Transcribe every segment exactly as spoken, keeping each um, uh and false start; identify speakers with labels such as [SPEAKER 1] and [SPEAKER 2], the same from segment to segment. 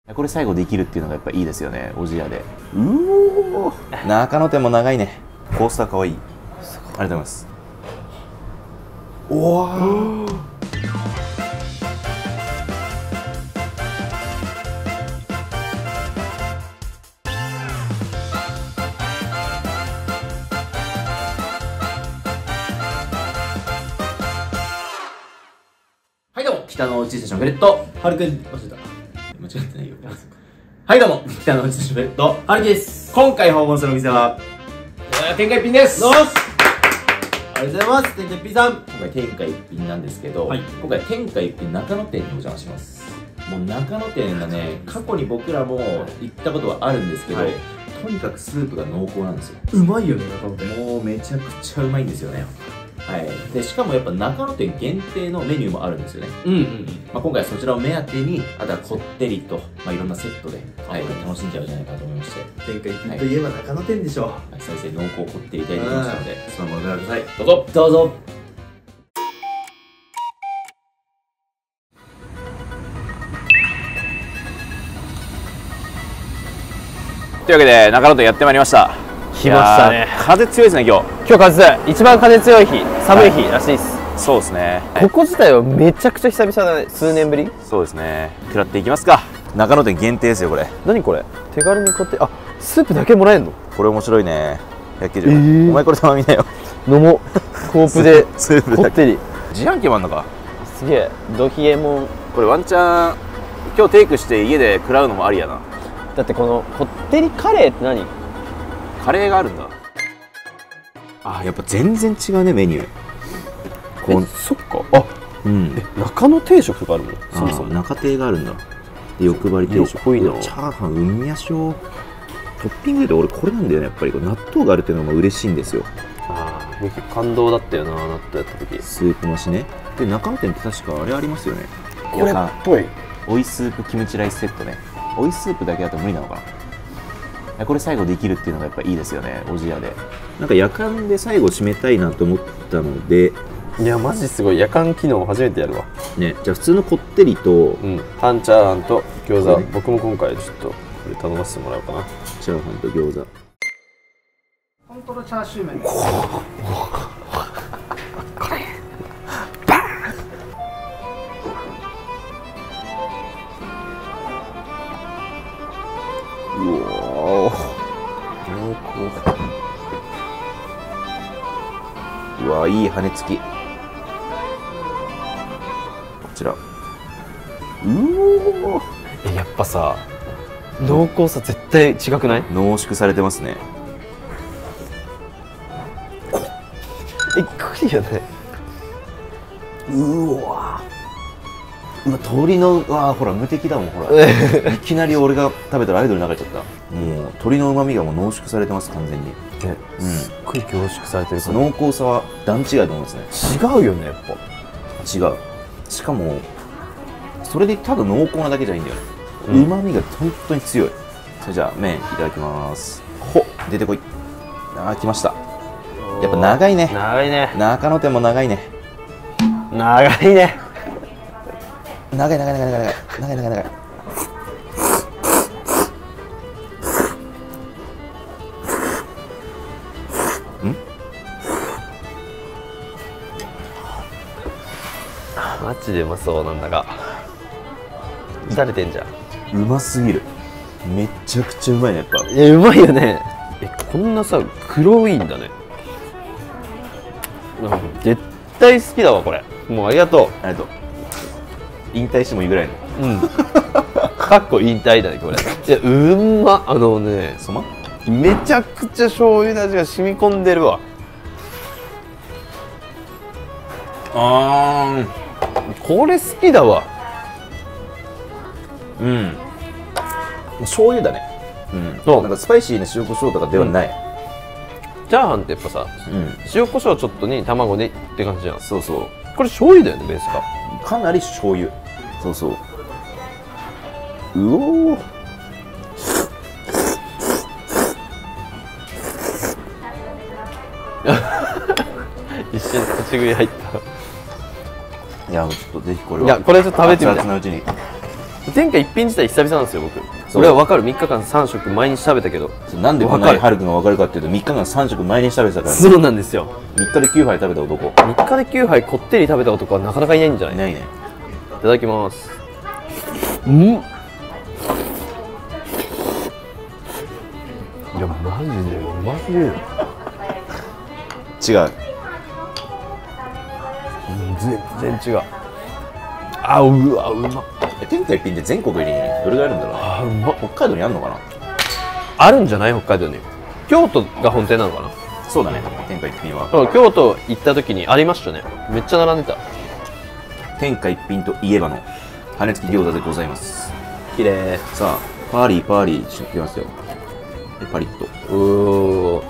[SPEAKER 1] これ最後できるっていうのがやっぱいいですよね、おじやで。うおー、中野店も長いね。コースターかわいい。ありがとうございます。おわー、はいどうも、北の内ステーションベレットはるくん、間違えた、間違ってないよ。はいどうも、北の内ステーションベレットはるきです。今回訪問するお店は天下一品です。どうもありがとうございます。天下一品さん。今回天下一品なんですけど、はい、今回天下一品中野店にお邪魔します。もう中野店がね、過去に僕らも行ったことはあるんですけど、はい、とにかくスープが濃厚なんですよ。うまいよね、中野店。もうめちゃくちゃうまいんですよね。はい、でしかもやっぱ中野店限定のメニューもあるんですよね。うんうんうん、まあ、今回そちらを目当てに、あとはこってりと、まあ、いろんなセットで、はい、楽しんじゃうんじゃないかと思いまして、天下一品といえば中野店でしょう。はい、再生濃厚こってりいただいてきましたので、そのままご覧ください。どうぞどうぞ。というわけで中野店やってまいりました。
[SPEAKER 2] 来ましたね。
[SPEAKER 1] 風強いですね、今日。
[SPEAKER 2] 今日風強い。一番風強い日、寒い日らしいです。
[SPEAKER 1] はい、そうですね。
[SPEAKER 2] ここ自体はめちゃくちゃ久々だね。数年ぶり。
[SPEAKER 1] そうですね。食らっていきますか。中野店限定ですよ、これ。何これ。
[SPEAKER 2] 手軽にこうやって、あ、スープだけもらえるの。
[SPEAKER 1] これ面白いね。焼ける。えー、お前これ頼みなよ。
[SPEAKER 2] 飲もう。コープで。
[SPEAKER 1] スープ
[SPEAKER 2] こってり。
[SPEAKER 1] 自販機もあんのか。
[SPEAKER 2] すげえ。ドヒエモン。こ
[SPEAKER 1] れワンチャン。今日テイクして家で食らうのもありやな。
[SPEAKER 2] だってこのこってりカレーって何。
[SPEAKER 1] カレーがあるんだ。あ、やっぱ全然違うね、メニュー。
[SPEAKER 2] こそっか。あ、うん。え、中野定食とかあるの。
[SPEAKER 1] そもそも中定があるんだ。で、欲張り定食。いいな。チャーハンうんみやしょう。トッピングで俺これなんだよね、やっぱり納豆があるっていうのが嬉しいんですよ。
[SPEAKER 2] ああ、結構感動だったよな、納豆やった時。
[SPEAKER 1] スープ増しね。で、中野店って確かあれありますよね。
[SPEAKER 2] これっぽい。
[SPEAKER 1] 追いスープキムチライスセットね。追いスープだけだと無理なのかな。これ最後できるっていうのがやっぱいいですよね、おじやで。なんか夜間で最後締めたいなと思ったので。
[SPEAKER 2] いやマジすごい、夜間機能初めてやるわ
[SPEAKER 1] ね。じゃあ普通のこってりと、
[SPEAKER 2] うん、半チャーハンと餃子、ね、僕も今回ちょっとこれ頼ませてもらおうかな。
[SPEAKER 1] チャーハンと餃子、
[SPEAKER 3] 本当のチャーシュー麺。こ
[SPEAKER 1] れバーン。うおー、うわ、いい羽根付き。こちら。うおー、
[SPEAKER 2] え、やっぱさ濃厚さ絶対違くない？
[SPEAKER 1] 濃縮されてますね。
[SPEAKER 2] え、クリアね。
[SPEAKER 1] うわー、鶏の、あー、ほら無敵だもん、ほらいきなり俺が食べたらアイドル流れちゃった。もう鶏の旨味がもう濃縮されてます、完全に。
[SPEAKER 2] ね、うん、すっごい凝縮されてる。
[SPEAKER 1] 濃厚さは段違いだと思うんですね。
[SPEAKER 2] 違うよね、やっぱ
[SPEAKER 1] 違う。しかもそれでただ濃厚なだけじゃいいんだよね。うまみが本当に強い。それじゃあ麺いただきます。ほっ、出てこい。あー、来ました。やっぱ長いね。
[SPEAKER 2] 長いね。
[SPEAKER 1] 中野店も長いね。
[SPEAKER 2] 長いね。
[SPEAKER 1] 長い長い長い長い長い長い長い。ん？
[SPEAKER 2] マジでうまそうなんだが。打れてんじゃん。
[SPEAKER 1] うますぎる。めっちゃくちゃうまいね、やっぱ。
[SPEAKER 2] いや、うまいよね。え、こんなさ黒いんだね。絶対好きだわ、これ。もうありがとう。
[SPEAKER 1] ありがとう。引退してもいいぐらいの。
[SPEAKER 2] うん。かっこ引退だね、これ。いや、うんま。あのね、
[SPEAKER 1] そま
[SPEAKER 2] めちゃくちゃ醤油の味が染み込んでるわ。
[SPEAKER 1] あ
[SPEAKER 2] ー、これ好きだわ。
[SPEAKER 1] うん。醤油だね。うん。そう。なんかスパイシーな塩コショウとかではない。うん、
[SPEAKER 2] チャーハンってやっぱさ、うん、塩コショウちょっとに卵でって感じじゃん。
[SPEAKER 1] そうそう。
[SPEAKER 2] これ醤油だよね、ベースが。
[SPEAKER 1] かなり醤油。そうそう。うおー。
[SPEAKER 2] 一瞬立ち食い入った。
[SPEAKER 1] いや、ちょっとぜひこれは。
[SPEAKER 2] いや、これちょっと食べてみて。
[SPEAKER 1] 熱々のうちに。
[SPEAKER 2] 天下一品自体久々なんですよ僕。俺は分かる。みっかかんさん食毎日食べたけど、
[SPEAKER 1] なんでこんなにはるくんが分かるかっていうとみっかかんさん食毎日食べてたから、ね、
[SPEAKER 2] そうなんですよ。
[SPEAKER 1] みっかできゅうはい食べた男。
[SPEAKER 2] みっかできゅうはいこってり食べた男はなかなかいないんじゃない？
[SPEAKER 1] いないね。
[SPEAKER 2] いただきます。うん。いやマジでうますぎる。
[SPEAKER 1] 違う。
[SPEAKER 2] 全然違う。あ、うわ、うまっ。
[SPEAKER 1] 天下一品って全国にどれぐらいあるんだろうね。
[SPEAKER 2] あ、うまっ。
[SPEAKER 1] 北海道にあるのかな。
[SPEAKER 2] あるんじゃない？北海道に。京都が本店なのかな。
[SPEAKER 1] そうだね、天下一品は。
[SPEAKER 2] 京都行った時にありましたね。めっちゃ並んでた。
[SPEAKER 1] 天下一品といえばの羽根付き餃子でございます。
[SPEAKER 2] 綺麗。
[SPEAKER 1] さあ、パーリーパーリーしてきますよ。でパリッと。
[SPEAKER 2] うー。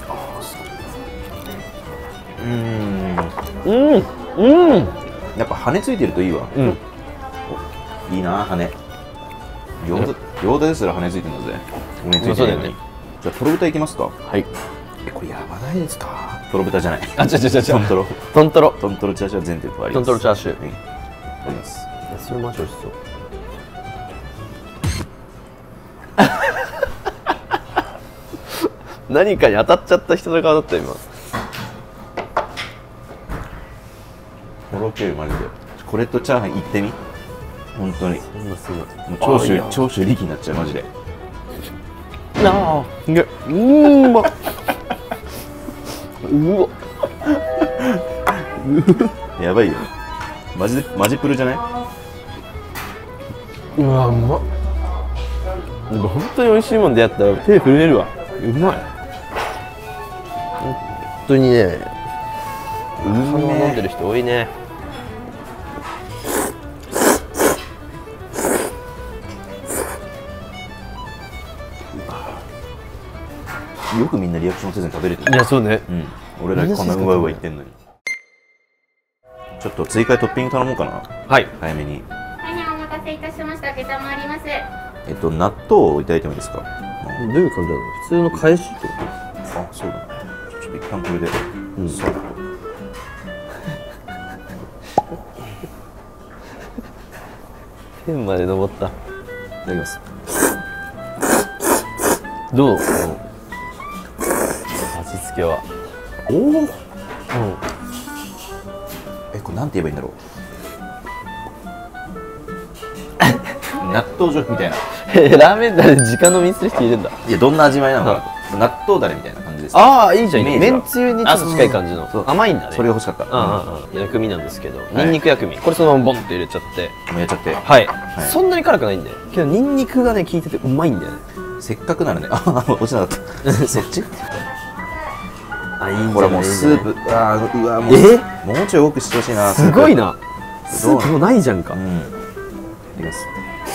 [SPEAKER 1] うーん。
[SPEAKER 2] うん。うん。
[SPEAKER 1] やっぱ羽ついてるといいわ。
[SPEAKER 2] うん。
[SPEAKER 1] いいな、羽。餃子、餃子ですら羽ついてるんだぜ。羽ついてるのに。じゃあ、とろ豚いきますか。
[SPEAKER 2] はい。
[SPEAKER 1] え、これやばないですか。とろ豚じゃない。
[SPEAKER 2] あ、ちゃちゃちゃちゃ。
[SPEAKER 1] トントロ。
[SPEAKER 2] トントロ。
[SPEAKER 1] トントロチャーシューは全店舗あり
[SPEAKER 2] トン
[SPEAKER 1] ます。
[SPEAKER 2] トロチャーシュー。
[SPEAKER 1] はい。あります。
[SPEAKER 2] それマジ美味しそう。何かに当たっちゃった人の顔だった今。
[SPEAKER 1] とろけるマジで。これとチャーハンいってみ。本当に。
[SPEAKER 2] そんなすごい。
[SPEAKER 1] もう長州長州力になっちゃうマジで。
[SPEAKER 2] ああ、いや、うーま。うわ。
[SPEAKER 1] やばいよ。マジでマジプルじゃない？
[SPEAKER 2] うわ、うまっ。本当に美味しいもん出会ったら手震えるわ。うまい。本当にね。うまい。飲んでる人多いね。
[SPEAKER 1] よくみんなリアクションせずに食べれてる。
[SPEAKER 2] いや、そうね。
[SPEAKER 1] うん。俺らこんなうまうま言ってんのに。ちょっと追加でトッピング頼もうかな。
[SPEAKER 2] はい。
[SPEAKER 1] 早めに。
[SPEAKER 4] はい、お待たせいたしました。下駄もあります。
[SPEAKER 1] えっと納豆をいただいてもいいですか。
[SPEAKER 2] どういう感じなの？普通の返しってこ
[SPEAKER 1] あ、そうだね。ちょっと一旦これで。うん。さっと。
[SPEAKER 2] 天まで登った。
[SPEAKER 1] いただきます。
[SPEAKER 2] どう？味付けは。
[SPEAKER 1] おお。
[SPEAKER 2] うん。
[SPEAKER 1] え、これなんて言えばいいんだろう。納豆醤油みたいな。
[SPEAKER 2] ラーメンだれ直飲みする人いるんだ。
[SPEAKER 1] いや、どんな味わいなのか。納豆だれみたいな感じです。
[SPEAKER 2] ああ、いいじゃん。
[SPEAKER 1] イメージは
[SPEAKER 2] めんつゆにちょっと近い感じの。甘いんだね。
[SPEAKER 1] それが欲しかった。
[SPEAKER 2] うんうんうん。薬味なんですけど、ニンニク薬味。これそのままボンって入れちゃって。
[SPEAKER 1] もうやっちゃって。
[SPEAKER 2] はい。そんなに辛くないんで。けどニンニクがね効いててうまいんだよね。
[SPEAKER 1] せっかくならね。あ、落ちなかった。そっち？
[SPEAKER 2] あ、いいんじゃない？
[SPEAKER 1] ほらもうスープ。ああ、うわもう。
[SPEAKER 2] え？
[SPEAKER 1] もうちょい多くしてほしいな。
[SPEAKER 2] すごいな。スープもないじゃんか。
[SPEAKER 1] うん。いきます。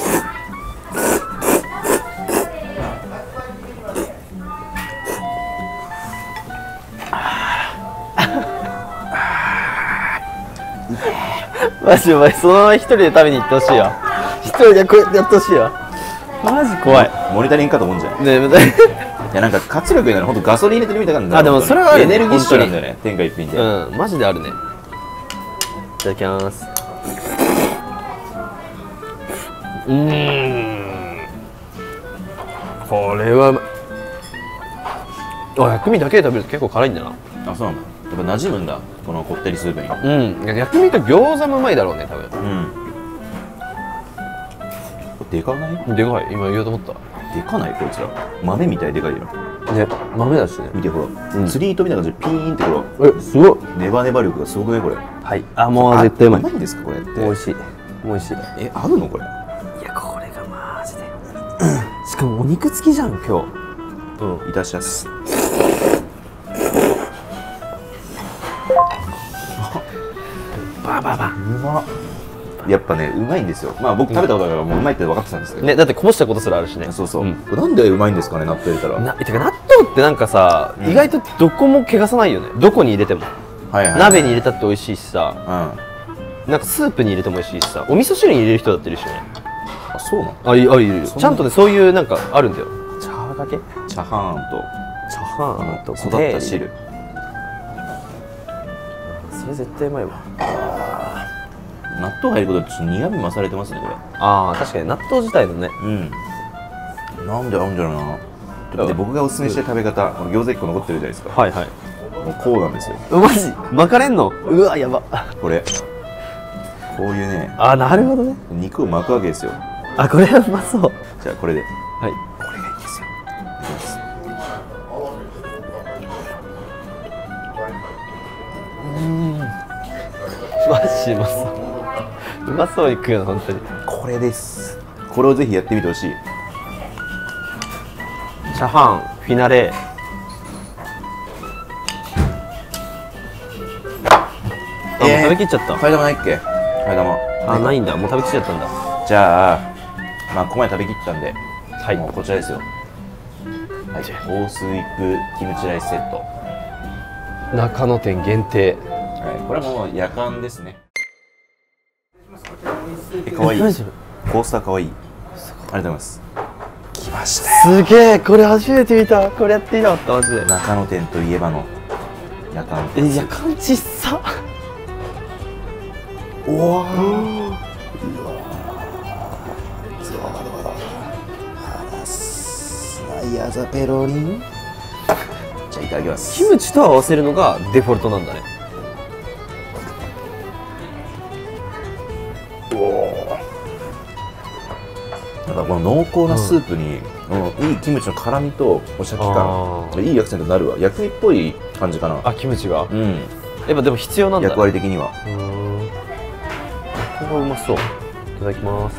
[SPEAKER 2] マジお前そのまま一人で食べに行ってほしいわ。一人でこうやってやってほしいわ。マジ怖い。
[SPEAKER 1] モニタリングかと思うんじゃん。
[SPEAKER 2] ねえ、
[SPEAKER 1] いやなんか活力になる、ほんとガソリン入れてるみたいなんだ。
[SPEAKER 2] あ、でもそれはあるね。
[SPEAKER 1] エネルギッシュなんだよね、天下一品で。
[SPEAKER 2] うん、マジであるね。いただきます。うーん。これはうまい。あ、薬味だけで食べると結構辛いんだな。
[SPEAKER 1] あ、そうなんだ。やっぱ馴染むんだ、このこってりスープに。
[SPEAKER 2] うん。薬味と餃子もうまいだろうね、多分。
[SPEAKER 1] うん。これでかない？
[SPEAKER 2] でかい。今言おうと思った。
[SPEAKER 1] でかないこいつら。豆みたいでかいよ。
[SPEAKER 2] ね、豆だしね。
[SPEAKER 1] 見てほら、
[SPEAKER 2] うん、
[SPEAKER 1] 釣り糸みたいな感じでピーンってほら。
[SPEAKER 2] え、すごい。
[SPEAKER 1] ネバネバ力がすごくねこれ。
[SPEAKER 2] はい。あ、もう絶対うまい。
[SPEAKER 1] うまいんですかこれって。
[SPEAKER 2] 美味しい。美味しい。
[SPEAKER 1] え、合うのこれ？
[SPEAKER 2] いや、これがマジで。しかもお肉付きじゃん今日。
[SPEAKER 1] うん。いたしやす。
[SPEAKER 2] バババ。
[SPEAKER 1] うまっ。やっぱね、うまいんですよ。まあ僕食べたことあるからもううまいって分かってたんですけど
[SPEAKER 2] ね、だってこぼしたことすらあるしね。
[SPEAKER 1] そうそう、
[SPEAKER 2] うん、
[SPEAKER 1] これなんでうまいんですかね、納豆入れたら。
[SPEAKER 2] な、てか納豆ってなんかさ、うん、意外とどこも汚さないよね。どこに入れても、はいはいはい、鍋に入れたって美味しいしさ、うん、なんかスープに入れても美味しいしさ、お味噌汁に入れる人だっているしね。
[SPEAKER 1] あ、そうなの？
[SPEAKER 2] あ、いるいる。ちゃんとね、そういうなんかあるんだよ。
[SPEAKER 1] 茶だけ？茶飯と
[SPEAKER 2] 茶飯と
[SPEAKER 1] 育った汁。
[SPEAKER 2] それ絶対うまいわ。
[SPEAKER 1] 納豆入ることでちょっと苦味増されてますねこれ。
[SPEAKER 2] ああ確かに納豆自体のね。
[SPEAKER 1] うん。なんで合うんだろうな。で僕がおすすめしたい食べ方、この餃子いっこ残ってるじゃないですか。
[SPEAKER 2] はいはい。
[SPEAKER 1] もうこうなんですよ。
[SPEAKER 2] マジ巻かれんの？うわやば。
[SPEAKER 1] これこういうね、
[SPEAKER 2] あなるほどね。
[SPEAKER 1] 肉を巻くわけですよ。
[SPEAKER 2] あこれはうまそう。
[SPEAKER 1] じゃあこれで、
[SPEAKER 2] はい。
[SPEAKER 1] これがいいですよ。いきます。
[SPEAKER 2] マジうまそう。うまそうに食うの本当に。
[SPEAKER 1] これです。これをぜひやってみてほしい。
[SPEAKER 2] チャハンフィナレ。あ、もう食べきっちゃった。
[SPEAKER 1] 替え玉ないっけ？替え玉。
[SPEAKER 2] あないんだ。もう食べきっちゃったんだ。
[SPEAKER 1] じゃあ、まあここまで食べきったんで、
[SPEAKER 2] はい
[SPEAKER 1] もうこちらですよ。はい。大スープキムチライスセット。
[SPEAKER 2] 中野店限定。
[SPEAKER 1] はい。これはもう夜間ですね。え、かわいい。
[SPEAKER 2] マジで
[SPEAKER 1] コースターかわいい。ありがとうございます。来ましたよ。
[SPEAKER 2] すげえこれ初めて見た。これやってみたかったマジで。
[SPEAKER 1] 中野店といえばの夜間。
[SPEAKER 2] え夜間ちっさ。
[SPEAKER 1] おわー。やざペロリン。じゃあいただきます。
[SPEAKER 2] キムチと合わせるのがデフォルトなんだね。
[SPEAKER 1] なんかこの濃厚なスープに、うん、いいキムチの辛みとおシャキ感、いいアクセントになるわ。薬味っぽい感じかな。
[SPEAKER 2] あキムチが。
[SPEAKER 1] うん。
[SPEAKER 2] やっぱでも必要なんだ、ね。
[SPEAKER 1] 役割的には。
[SPEAKER 2] うーん。ここがうまそう。いただきます。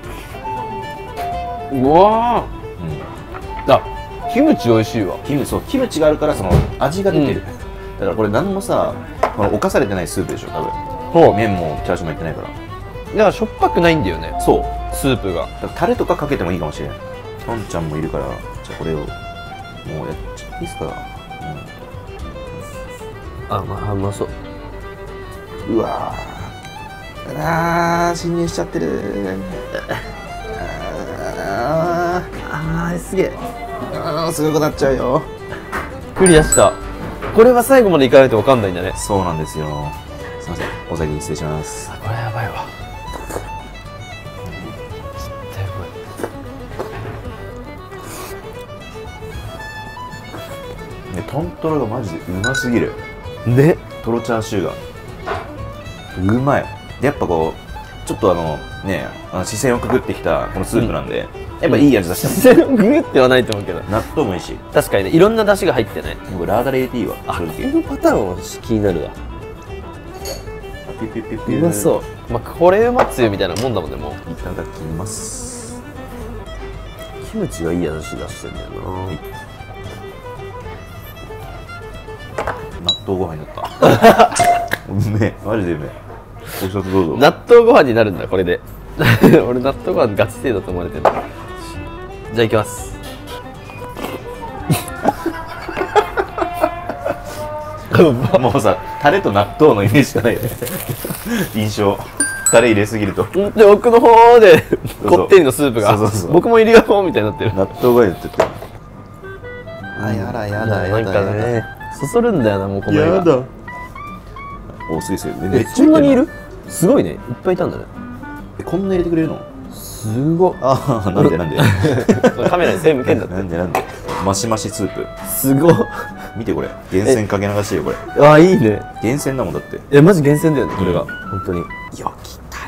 [SPEAKER 2] うわ
[SPEAKER 1] うん。
[SPEAKER 2] ー。あキムチ美味しいわ。
[SPEAKER 1] キムそうキムチがあるからその味が出てる。うん、だからこれ何もさ、この侵されてないスープでしょ多分。
[SPEAKER 2] そう。
[SPEAKER 1] 麺もチャーシューもいってないから。
[SPEAKER 2] だからしょっぱくないんだよね。
[SPEAKER 1] そう。
[SPEAKER 2] スープが。
[SPEAKER 1] だからタレとかかけてもいいかもしれない。トンちゃんもいるから、じゃあこれをもうやっちゃっていいですか。
[SPEAKER 2] うん、あ、まあ、うまそう。
[SPEAKER 1] うわー。あー、侵入しちゃってる。あー、あー、すげえ。あー、すごくなっちゃうよ。
[SPEAKER 2] クリアした。これは最後までいかないとわかんないんだね。
[SPEAKER 1] そうなんですよ。すいません、お先に失礼します。
[SPEAKER 2] あ、これやばいわ。
[SPEAKER 1] トントロがマジでうますぎる
[SPEAKER 2] ね。
[SPEAKER 1] トロチャーシューがうまい。でやっぱこうちょっとあのねあの視線をくぐってきたこのスープなんで、うん、やっぱいい味出してます。
[SPEAKER 2] 視線をくぐってはないと思うけど
[SPEAKER 1] 納豆もいいし
[SPEAKER 2] 確かにねいろんな出汁が入ってね。
[SPEAKER 1] 僕ラーダレ入れていいわ。
[SPEAKER 2] あ、このパターンは気になるわ。
[SPEAKER 1] ピュピュピュピュ
[SPEAKER 2] うまそう。まあこれうまつゆみたいなもんだもんね。もう
[SPEAKER 1] いただきます。
[SPEAKER 2] キムチがいい味出してんだよな、はい。
[SPEAKER 1] 納豆ご飯になったうめえ、マジでうめえ。お一つどうぞ。
[SPEAKER 2] 納豆ご飯になるんだこれで俺納豆ご飯ガチ勢だと思われてる。じゃあいきます。
[SPEAKER 1] もうさ、タレと納豆のイメージしかないよね印象。タレ入れすぎると
[SPEAKER 2] で奥の方でこってりのスープが
[SPEAKER 1] そうそうそう
[SPEAKER 2] 僕もいるよみたいになってる。
[SPEAKER 1] 納豆がやってて、あ、やだやだやだ
[SPEAKER 2] なんかねそそるんだよな。もうこの
[SPEAKER 1] やだ。お、すげえすげえ。めっちゃ
[SPEAKER 2] そんなにいる。すごいね。いっぱいいたんだね。
[SPEAKER 1] え、こんな入れてくれるの。
[SPEAKER 2] すごっ。
[SPEAKER 1] ああ、なんでなんで
[SPEAKER 2] カメラに線向けんだって。
[SPEAKER 1] なんでなんでマシマシスープ
[SPEAKER 2] すごっ。
[SPEAKER 1] 見てこれ源泉かけ流してよこれ。
[SPEAKER 2] あ、いいね。
[SPEAKER 1] 源泉だもんだって。
[SPEAKER 2] いやマジ源泉だよねこれが、うん、本当に。
[SPEAKER 1] よきか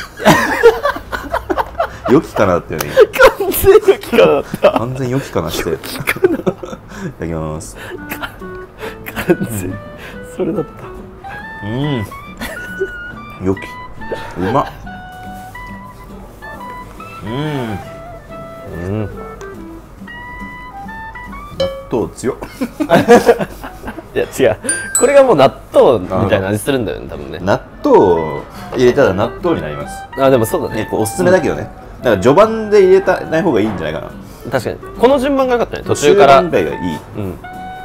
[SPEAKER 1] なよきかなってね。
[SPEAKER 2] 完全よきかなだった。
[SPEAKER 1] 完全よきかなしていただきます。
[SPEAKER 2] 完全それだった。
[SPEAKER 1] うんよきうまっ。うん
[SPEAKER 2] うん
[SPEAKER 1] 納豆強っ
[SPEAKER 2] いや違う、これがもう納豆みたいな味するんだよね多分ね。
[SPEAKER 1] 納豆を入れたら納豆になります。
[SPEAKER 2] あ、でもそうだね。
[SPEAKER 1] ね、こうおすすめだけどね、だから序盤で入れたない方がいいんじゃないかな。
[SPEAKER 2] 確かにこの順番が良かったね。途中から
[SPEAKER 1] 中盤ぐらいがいい。
[SPEAKER 2] うん。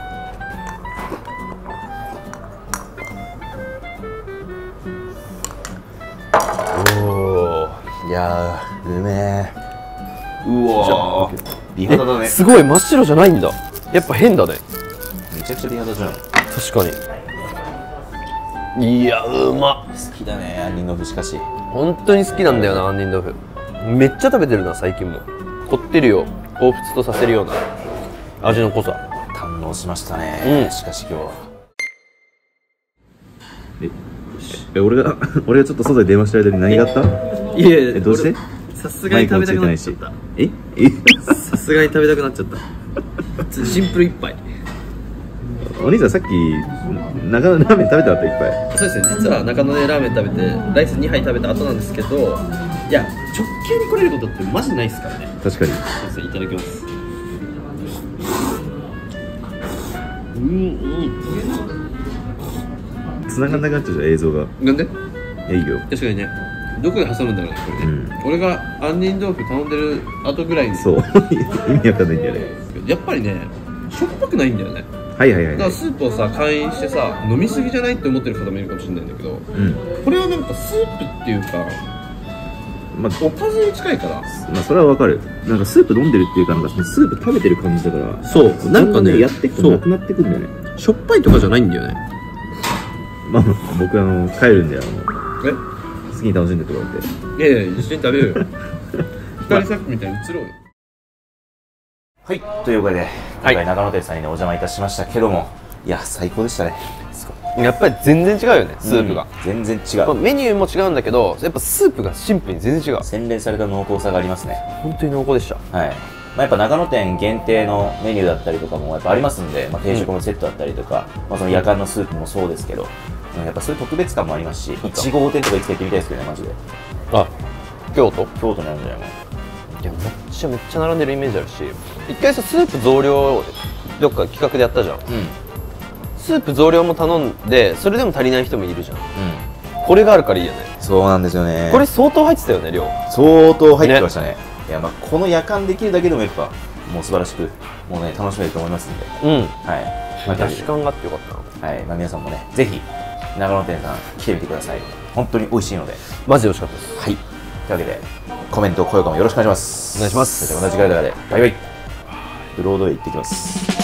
[SPEAKER 2] おー、
[SPEAKER 1] いやー、うめえ。うわー、美肌だね。
[SPEAKER 2] すごい真っ白じゃないんだ。やっぱ変だね。
[SPEAKER 1] めちゃくちゃ美肌じゃん。
[SPEAKER 2] 確かに。 いやうまっ。
[SPEAKER 1] 好きだね杏仁豆腐。しかし
[SPEAKER 2] 本当に好きなんだよな杏仁豆腐。めっちゃ食べてるな最近も。こってりを彷彿とさせるような味の濃さ
[SPEAKER 1] 堪能しましたね、
[SPEAKER 2] うん、
[SPEAKER 1] しかし今日は
[SPEAKER 5] ええ俺が俺がちょっと外で電話してる間に何があった？
[SPEAKER 2] いやいや
[SPEAKER 5] えどうして？
[SPEAKER 2] さすがに食べたくなっちゃった。
[SPEAKER 5] ええ
[SPEAKER 2] さすがに食べたくなっちゃったシンプル一杯。
[SPEAKER 5] お兄さんさっき中野ラーメン食べた後いっぱい。
[SPEAKER 2] そうですね、実は中野でラーメン食べてライスにはい食べた後なんですけど、いや直球に来れることってマジないですからね。
[SPEAKER 5] 確かに。
[SPEAKER 2] そうですね、いただきます。うんうん
[SPEAKER 5] 繋がんなくなっちゃうじゃん映像が。
[SPEAKER 2] なんで？
[SPEAKER 5] いいよ。
[SPEAKER 2] 確かにね、どこで挟むんだろうねこれね、
[SPEAKER 5] うん
[SPEAKER 2] 俺が杏仁豆腐頼んでる後ぐらいに
[SPEAKER 5] そう意味わかんないんだよね。
[SPEAKER 2] やっぱりねしょっぱくないんだよね。
[SPEAKER 5] はいはいはいはい。
[SPEAKER 2] だからスープをさ開飲してさ飲みすぎじゃないって思ってる方もいるかもしれないんだけど、
[SPEAKER 5] うん
[SPEAKER 2] これはなんかスープっていうか
[SPEAKER 5] まあ
[SPEAKER 2] おかずに近いから
[SPEAKER 5] まあそれはわかる。なんかスープ飲んでるっていうかなんかスープ食べてる感じだから。
[SPEAKER 2] そうなんかね
[SPEAKER 5] やっていくとなくなってくんだよね。
[SPEAKER 2] しょっぱいとかじゃないんだよね。
[SPEAKER 5] まあ僕あの帰るんであの
[SPEAKER 2] え
[SPEAKER 5] 好きに楽しんでってもらって。
[SPEAKER 2] いやいや一緒に食べるよ二人さっきみたいに移ろうよ。
[SPEAKER 1] はい、というわけで今回長野店さんにねお邪魔いたしましたけども、いや最高でしたね。
[SPEAKER 2] やっぱり全然違うよねスープが、
[SPEAKER 1] うん、全然違う。
[SPEAKER 2] まあメニューも違うんだけどやっぱスープがシンプルに全然違う。
[SPEAKER 1] 洗練された濃厚さがありますね。
[SPEAKER 2] 本当に濃厚でした。
[SPEAKER 1] はい、まあ、やっぱ長野店限定のメニューだったりとかもやっぱありますんで、まあ、定食のセットだったりとか、うん、まあ、その夜間のスープもそうですけど、うん、やっぱそういう特別感もありますし、いち号店とかいつか行ってみたいですけどねマジで。
[SPEAKER 2] あ、京都
[SPEAKER 1] 京都なんじゃないの。
[SPEAKER 2] いやめっちゃめっちゃ並んでるイメージあるし、一回さスープ増量どっか企画でやったじゃん、うん、スープ増量も頼んでそれでも足りない人もいるじゃん、うん、これがあるからいいよね。
[SPEAKER 1] そうなんですよね。
[SPEAKER 2] これ相当入ってたよね量。
[SPEAKER 1] 相当入ってました ね, ねいやまあこの夜間できるだけでもやっぱもう素晴らしくもうね楽しめると思いますんで、うん、はい、まあ、
[SPEAKER 2] 出し感があってよかったな。
[SPEAKER 1] はい、まあ、皆さんもねぜひ長野店さん来てみてください。本当に美味しいので
[SPEAKER 2] マジで美味しかったです。
[SPEAKER 1] はい、というわけでコメント高評価もよろしくお願いします。
[SPEAKER 2] お願いします。
[SPEAKER 1] それでは同じ回でバイバイ。ブロードへ行ってきます。